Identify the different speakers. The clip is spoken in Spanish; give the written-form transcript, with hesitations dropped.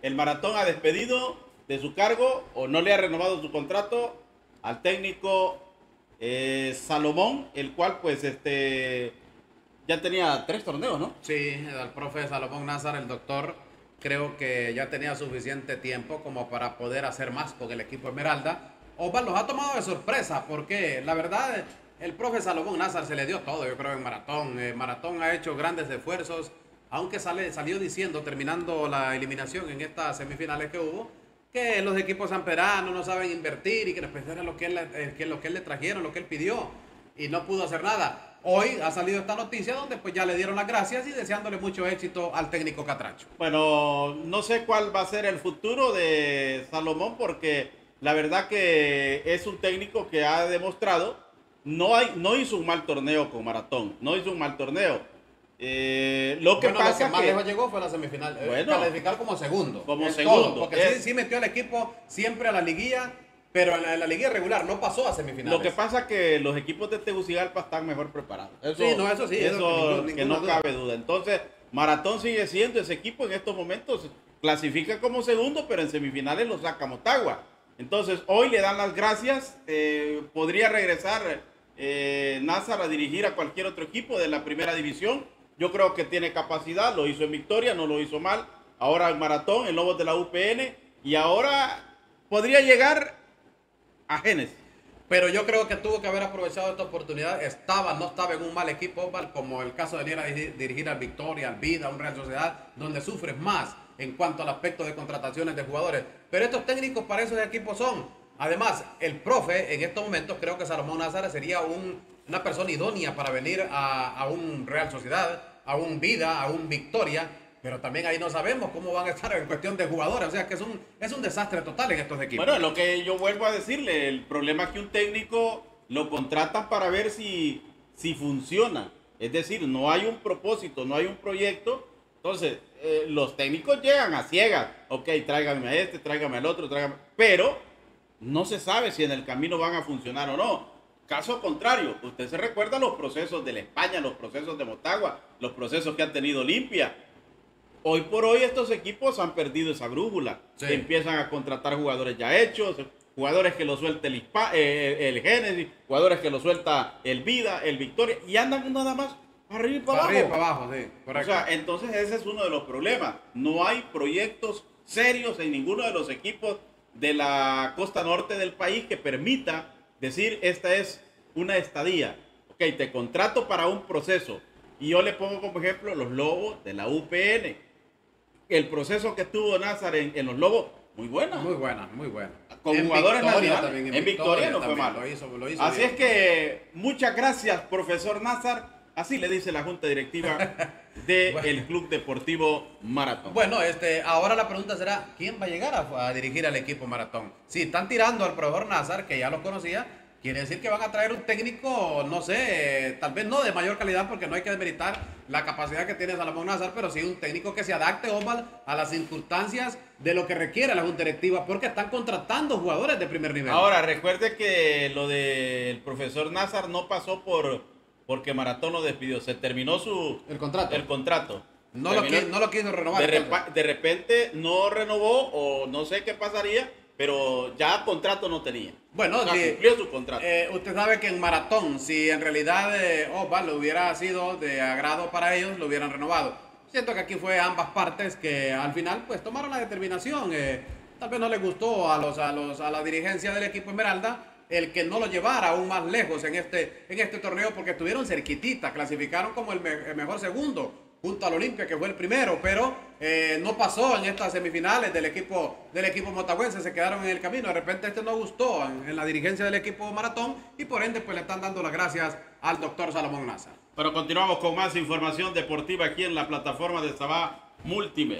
Speaker 1: el Maratón ha despedido de su cargo o no le ha renovado su contrato al técnico Salomón, el cual pues ya tenía 3 torneos, ¿no?
Speaker 2: Sí, al profe Salomón Nazar, el doctor, creo que ya tenía suficiente tiempo como para poder hacer más con el equipo Esmeralda. Osvaldo los ha tomado de sorpresa porque la verdad el profe Salomón Nazar se le dio todo, yo creo, en Maratón. Maratón ha hecho grandes esfuerzos, aunque salió diciendo, terminando la eliminación en estas semifinales que hubo, que los equipos sanperanos no saben invertir y que respetaran lo que él le trajeron, lo que él pidió, y no pudo hacer nada. Hoy ha salido esta noticia donde pues ya le dieron las gracias y deseándole mucho éxito al técnico Catracho.
Speaker 1: Bueno, no sé cuál va a ser el futuro de Salomón porque la verdad que es un técnico que ha demostrado, no hizo un mal torneo con Maratón, no hizo un mal torneo. Lo que pasa
Speaker 2: lo que más
Speaker 1: que
Speaker 2: lejos llegó fue la semifinal, calificar como segundo.
Speaker 1: Como
Speaker 2: es
Speaker 1: segundo.
Speaker 2: Todo, porque sí metió al equipo siempre a la liguilla, pero en la liguilla regular no pasó a semifinales.
Speaker 1: Lo que pasa es que los equipos de Tegucigalpa están mejor preparados. Eso
Speaker 2: sí.
Speaker 1: Eso que no cabe duda. Entonces, Maratón sigue siendo ese equipo en estos momentos. Clasifica como segundo, pero en semifinales lo saca Motagua. Entonces, hoy le dan las gracias. Podría regresar Nazar a dirigir a cualquier otro equipo de la primera división. Yo creo que tiene capacidad. Lo hizo en Victoria, no lo hizo mal. Ahora en Maratón, en Lobos de la UPN. Y ahora podría llegar a Génesis.
Speaker 2: Pero yo creo que tuvo que haber aprovechado esta oportunidad. No estaba en un mal equipo, como el caso de ir a dirigir al Victoria, al Vida, a un Real Sociedad, donde sufres más en cuanto al aspecto de contrataciones de jugadores. Pero estos técnicos para esos equipos son. Además, el profe, en estos momentos, creo que Salomón Nazar sería una persona idónea para venir a un Real Sociedad, a un Vida, a un Victoria. Pero también ahí no sabemos cómo van a estar en cuestión de jugadores. O sea que es un desastre total en estos equipos.
Speaker 1: Bueno, lo que yo vuelvo a decirle, el problema es que un técnico lo contratan para ver si funciona. Es decir, no hay un propósito, no hay un proyecto. Entonces, los técnicos llegan a ciegas. Ok, tráigame a este, tráigame al otro, tráigame. Pero no se sabe si en el camino van a funcionar o no. Caso contrario, usted se recuerda los procesos de la España, los procesos de Motagua, los procesos que han tenido Olimpia. Hoy por hoy estos equipos han perdido esa brújula. Sí. Empiezan a contratar jugadores ya hechos, jugadores que lo suelta el Génesis, jugadores que lo suelta el Vida, el Victoria, y andan nada más para arriba y para abajo.
Speaker 2: Arriba y para abajo, sí, correcto.
Speaker 1: O sea, entonces ese es uno de los problemas. No hay proyectos serios en ninguno de los equipos de la costa norte del país que permita decir, esta es una estadía. Ok, te contrato para un proceso. Y yo le pongo como ejemplo los Lobos de la UPN. El proceso que tuvo Nazar en los Lobos, muy buena.
Speaker 2: Muy buena, muy buena.
Speaker 1: Con
Speaker 2: en
Speaker 1: jugadores
Speaker 2: Victoria
Speaker 1: nacionales.
Speaker 2: También,
Speaker 1: en Victoria no fue malo.
Speaker 2: Lo hizo
Speaker 1: Así
Speaker 2: bien.
Speaker 1: es que muchas gracias, profesor Nazar. Así le dice la junta directiva del Club Deportivo Maratón.
Speaker 2: Bueno, ahora la pregunta será, ¿quién va a llegar a dirigir al equipo Maratón? Si están tirando al profesor Nazar, que ya lo conocía, quiere decir que van a traer un técnico, no sé, tal vez no de mayor calidad, porque no hay que desmeritar la capacidad que tiene Salomón Nazar, pero sí un técnico que se adapte, Osvaldo, a las circunstancias de lo que requiere la junta directiva, porque están contratando jugadores de primer nivel.
Speaker 1: Ahora, recuerde que lo del profesor Nazar no pasó porque Maratón lo despidió, se terminó el contrato.
Speaker 2: No lo quiso renovar.
Speaker 1: De repente no renovó o no sé qué pasaría, pero ya contrato no tenía.
Speaker 2: Bueno,
Speaker 1: o sea, cumplió su contrato.
Speaker 2: Usted sabe que en Maratón, si en realidad Osvaldo hubiera sido de agrado para ellos, lo hubieran renovado. Siento que aquí fue ambas partes que al final pues tomaron la determinación. Tal vez no les gustó a la dirigencia del equipo Esmeralda el que no lo llevara aún más lejos en este torneo, porque estuvieron cerquitita, clasificaron como el mejor segundo junto al Olimpia, que fue el primero, pero no pasó en estas semifinales del equipo motagüense, se quedaron en el camino. De repente no gustó en la dirigencia del equipo Maratón y por ende pues le están dando las gracias al doctor Salomón Nazar.
Speaker 1: Pero continuamos con más información deportiva aquí en la plataforma de Sabá Multimedia.